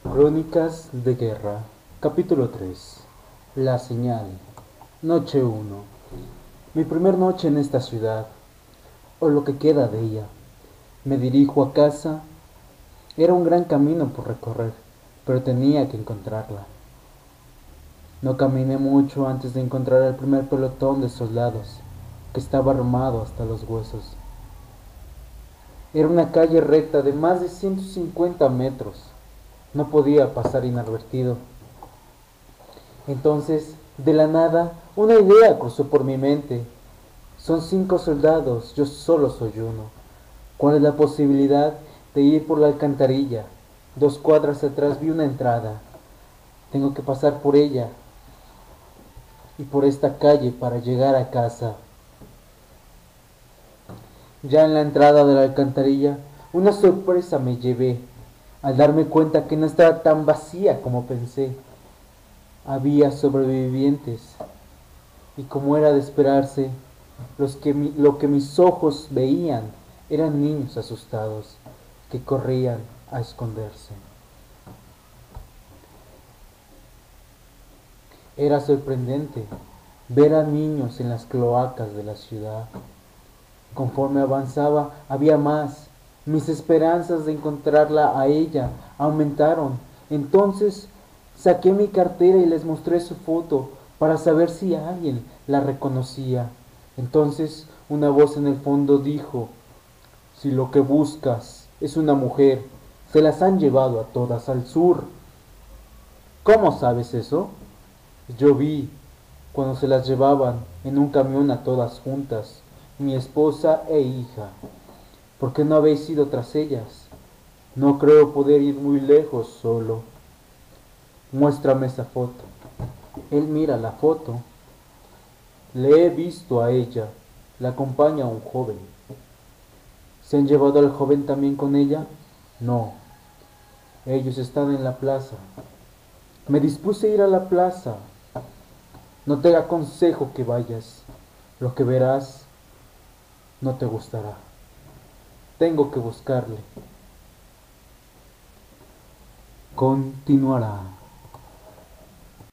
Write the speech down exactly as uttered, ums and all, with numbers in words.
Crónicas de Guerra, capítulo tres. La señal. Noche uno. Mi primer noche en esta ciudad, o lo que queda de ella. Me dirijo a casa. Era un gran camino por recorrer, pero tenía que encontrarla. No caminé mucho antes de encontrar al primer pelotón de soldados, que estaba armado hasta los huesos. Era una calle recta de más de ciento cincuenta metros. No podía pasar inadvertido. Entonces, de la nada, una idea cruzó por mi mente. Son cinco soldados, yo solo soy uno. ¿Cuál es la posibilidad de ir por la alcantarilla? Dos cuadras atrás vi una entrada. Tengo que pasar por ella y por esta calle para llegar a casa. Ya en la entrada de la alcantarilla, una sorpresa me llevé al darme cuenta que no estaba tan vacía como pensé. Había sobrevivientes y, como era de esperarse, los que mi, lo que mis ojos veían eran niños asustados que corrían a esconderse. Era sorprendente ver a niños en las cloacas de la ciudad. Conforme avanzaba, había más. Mis esperanzas de encontrarla a ella aumentaron. Entonces saqué mi cartera y les mostré su foto para saber si alguien la reconocía. Entonces una voz en el fondo dijo: si lo que buscas es una mujer, se las han llevado a todas al sur. ¿Cómo sabes eso? Yo vi cuando se las llevaban en un camión a todas juntas, mi esposa e hija. ¿Por qué no habéis ido tras ellas? No creo poder ir muy lejos solo. Muéstrame esa foto. Él mira la foto. Le he visto a ella. La acompaña un joven. ¿Se han llevado al joven también con ella? No. Ellos están en la plaza. Me dispuse a ir a la plaza. No te aconsejo que vayas. Lo que verás no te gustará. Tengo que buscarle. Continuará.